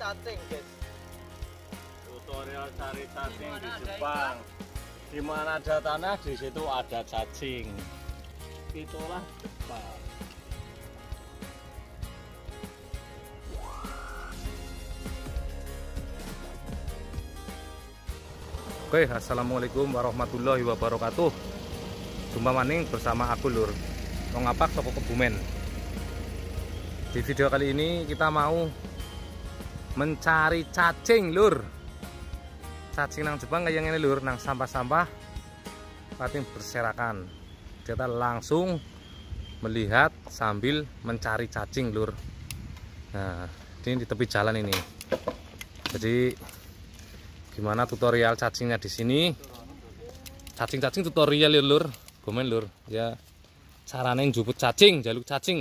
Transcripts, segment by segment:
cacing, guys. Tutorial cari cacing di Jepang. Di mana ada tanah, di situ ada cacing. Itulah Jepang. Oke, assalamualaikum warahmatullahi wabarakatuh. Jumpa maning bersama aku Lur Ngapak toko Kebumen. Di video kali ini kita mau mencari cacing Lur. Cacing nang Jepang kayak ini Lur, nang sampah-sampah pating berserakan. Kita langsung melihat sambil mencari cacing Lur. Nah, ini di tepi jalan ini. Jadi gimana tutorial cacingnya di sini? Cacing-cacing tutorial ya Lur, komen Lur. Ya caranya njuput cacing, jaluk cacing.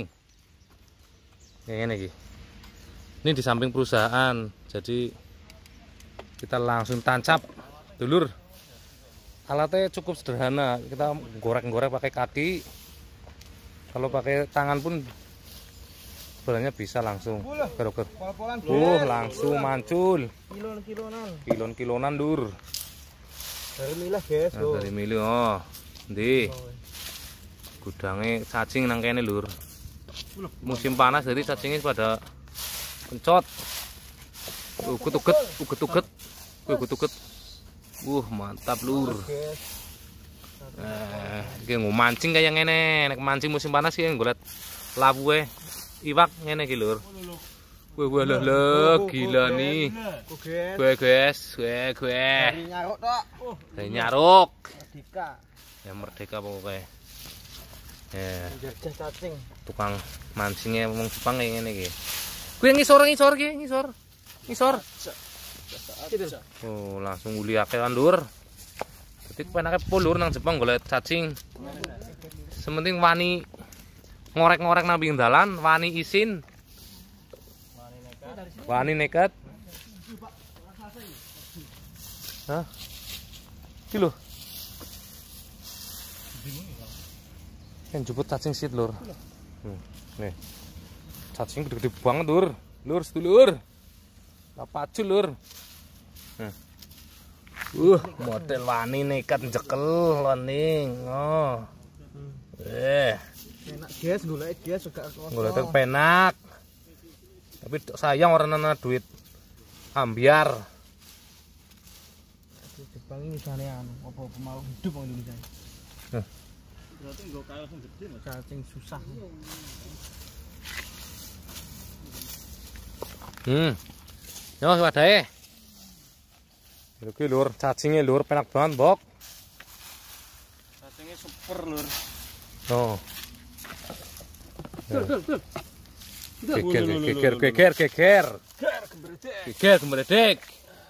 Ini di samping perusahaan. Jadi kita langsung tancap, Lur. Alatnya cukup sederhana. Kita gorek-gorek pakai kaki. Kalau pakai tangan pun sebenarnya bisa langsung. Langsung mancul. Kilon-kilonan Lur. Dari milah, guys. Nah, dari milih ndi. Gudangnya cacing nang kene Lur. Musim panas jadi cacingnya pada pencot. Uget-uget. Mantap Lur. Iki mancing kayak ngene. Nek mancing musim panas ki golek labuhe iwak ngene iki Lur. Wah, gila nih. Guys. Dari nyaruk tok. Dari nyaruk. Merdeka. Ya merdeka pokoknya. Ya, Jajah cacing. tukang mancingnya wong Jepang kayak ngene iki. Kuwi ngisor. Oh, langsung uliake kan Lur. Dadi penake pulur nang Jepang golek cacing. Sementing wani ngorek-ngorek nang pinggir dalan, wani isin. Wani nekat. Hah? Iki lho. Yang jemput cacing sit Lur. Nih. Cacing gede-gede banget Lur. Lur, sedulur. Lah pacul Lur. Model wani nekat njekel loning. Enak, guys, golek guys juga kotor. Golek penak. Tapi sayang orang nana duit ambiar. Di Jepang ini misalnya apa mau hidup orang Indonesia. Berarti nggak kayak yang gede Mas. Cacing susah. Ya Mas wadahe. Iki Lur, cacingnya Lur penak banget, Bok. Cacingnya super Lur. Oh. Geger kembredek.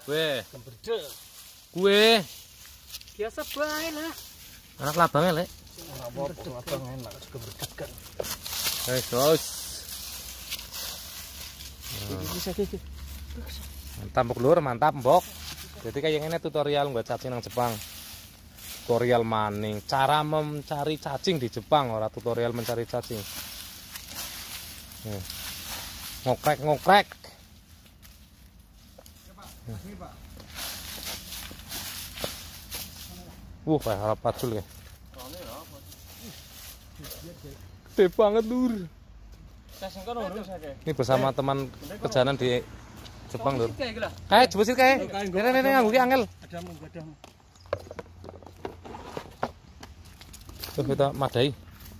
Kue. Biasa bae lah. Anak labangnya lek. Abang enak kebredet kan. Sos. Bisa. Mantap Mbok Lur, mantap Mbok. Jadi kayak ini tutorial buat cacing nang Jepang. Tutorial maning, cara mencari cacing di Jepang, ora tutorial mencari cacing. Ngokrek. Kayak harap pacul ya. Gede banget Lur. Ini bersama teman perjalanan di Jepang Lur. Kayak jebus kayak. Rene nganggo ki angel. Tuh kita madai.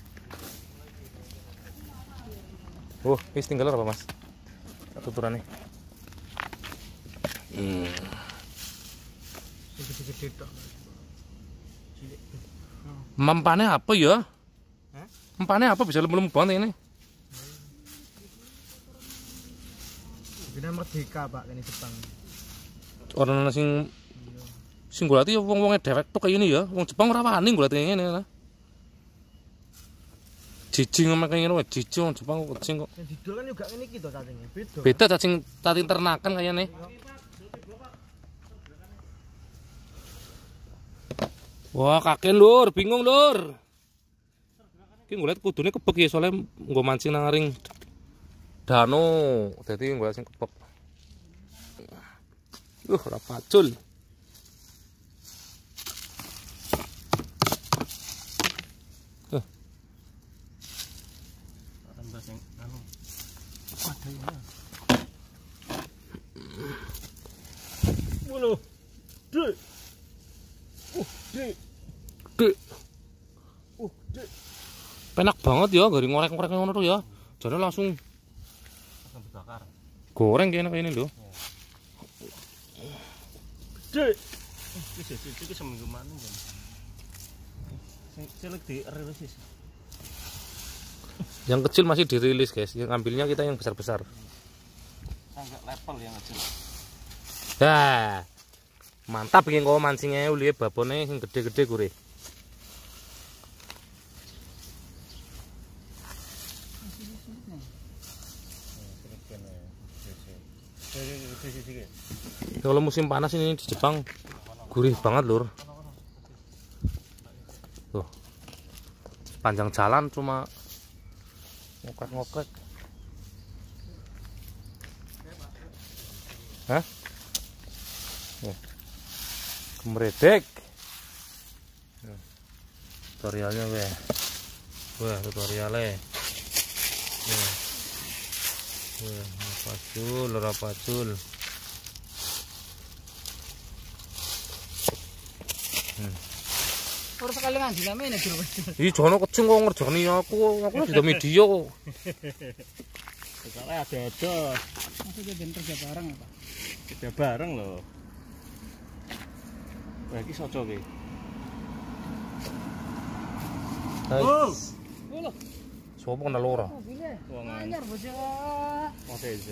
Wis tinggal apa Mas? Tuturannya. Gede-gede tok. Mempane apa ya? Mempane apa bisa lemu-lemu banget ini? Ini merdeka Pak ini Jepang. Orang sing golati ya wong-wonge dewek tok kaya ini ya. Wong Jepang ora wani golati ngene lah. Jijing sama kayak gini, jijing wong Jepang kucing kok. Yang didol kan juga ini gitu cacingnya. Beda cacing ternakan kayaknya. Wah, kakek Lur, bingung Lur. Ki ngeliat kudune kebek ya soalnya nggo mancing nang ring danau. Dadi nggo sing kebek. Ora pacul. Tambah sing anu. Ada ya. Mulu. Dek. Dek. Dek. Dek. Penak banget ya, gari ngorek-ngorek ngono tuh ya. Jadi langsung dibakar. goreng kayak ini lho. Dek. Iki seminggu mana kan? Cilik dirilis. Yang kecil masih dirilis guys, yang ambilnya kita yang besar-besar. Agak level yang kecil. Dah. Mantap iki kok mancingnya ulihe babone sing gede-gede kure. Kalau musim panas ini di Jepang gurih banget lur. Tuh. Panjang jalan cuma ngokrek-ngokrek. Hah? Kemeredek. Tutorialnya weh. Wah, tutorialnya. Ora pacul. Ora sekali ngaji namanya nek jero. Ih, jono kecing kok ngerjani aku sudah media kok. Soalnya ada. Aku jadi kerja bareng apa? Kerja bareng loh. Wah, iki soco iki. Oh, Lho, sopo kenal ora? mobilnya. Wong Anyar bos ya. Masa itu.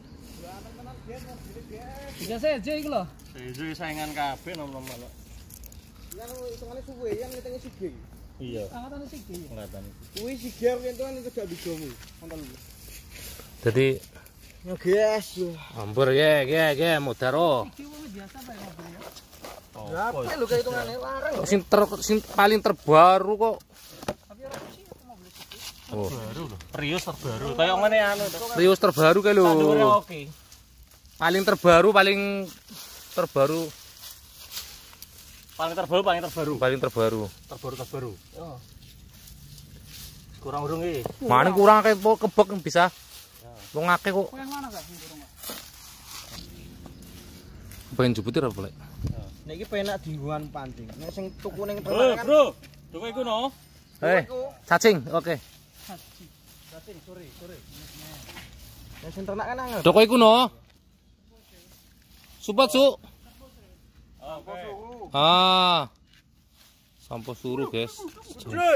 Bisa saja iki lho. Itu saingan kabeh nom-nom lho. Yang hitungane suwe, yang ngitenge sige. Iya. Angkatane sige. Kelihatan. Kuwi sige hitungan itu gak bigomu. Konten lu. Jadi Ya guys. ampur ya, mudaro. Iki wong biasa bae mobilnya. Oh, Berapa lho kayak hitungane larang. Sing paling terbaru kok. Tapi ora sih mobil sige. Oh, baru loh. Prius terbaru. Kayak ngene anu to. Prius terbaru kae lho. Tandure oke. Paling terbaru. Paling terbaru. Terbaru. Oh. Kurang urung iki. Mana kurang akeh kebek bisa. Wong akeh kok. Kok yang mana Kak? Sing kurang, Kak? Pengen jubutir apa lek? Nek iki penak dienggoan pancing. Nek sing tuku ning Bro, bro. Tuku iku no. Cacing, oke. Cacing sore. Nek sing ternak kan angel. Doko iku no. Supot, Su. Oke. Ah. Sampo suruh, guys. Gede.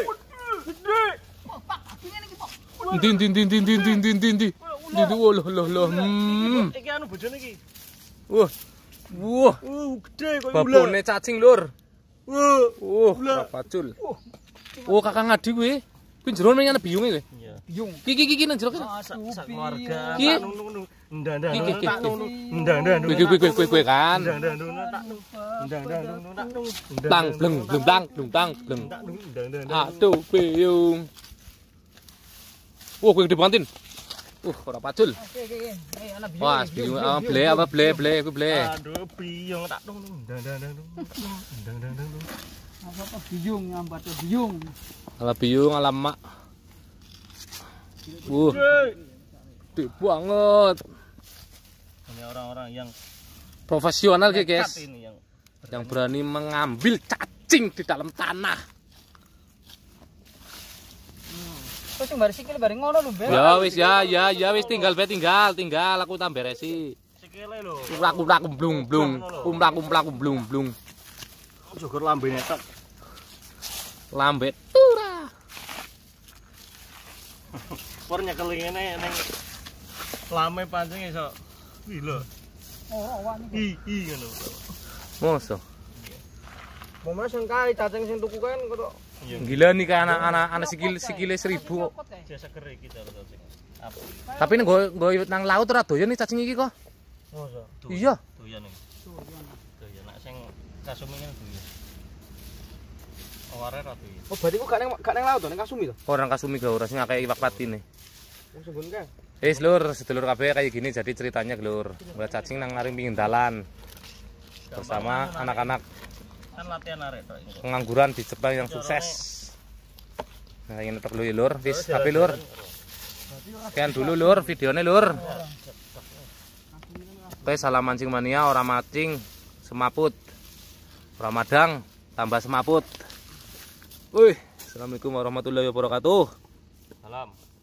Din. Loh. Iki anu bojone iki. Wah. Gede koyo Babone cacing, Lur. Ular. Pacul. Kakak ngadi kuwi. Kuwi jero menyang biyunge kowe. Iya. Biung. Iki nang jero kene. Sak keluarga. Ki. Ndang. Kuwi kan. Ndang. Bleng. Aduh, biyung. Kuwi gede banget. Ora pacul. Oke. Ana biung. Wah, biyung ble kuwi ble. Aduh, biyung tak ndang. Apa biung nyambat biung. Ala biyung ala mak. Gede banget. Ini orang-orang yang Profesional guys. nekat ini Yang berani mengambil cacing di dalam tanah. Terus sing bareng sikil bareng ngono lho, Mbak. Ya wis tinggal aku tambah resi. sikile lho. Umplak blung. Syukur lambene tok. Lambe turah. Por nyekel ngene ning lame pancing iso. Wih lho. Oh, wani. Ngono. Mosok. Momen sing kae cacing sing tuku kan kok. Gila nih kan anak sikile 1000 kok. Jasa seger iki to cacing. Apa? Tapi nek nggo nang laut ora doyan nih cacing iki kok. Mosok. Iya. Doyan iki. Doyan nek sing kasumi kan doyan. Aware ra doyan. Oh, berarti kok gak nang laut to, nang Kasumi to. Orang Kasumi ga ora sing akeh iwak patine. Wong sembun kae. Lur, sedulur kabeh kayak gini jadi ceritanya, Lur. Buat cacing nang ngaring pingin dalan. bersama anak-anak kan latihan arek tok ini. pengangguran di Jepang yang sukses. Nah, ini terlalu lur, wis tapi lur. Sekian dulu lur videonya lur. Oke, salam mancing mania, orang mancing semaput. Ramadang tambah semaput. Wih, assalamualaikum warahmatullahi wabarakatuh. Salam.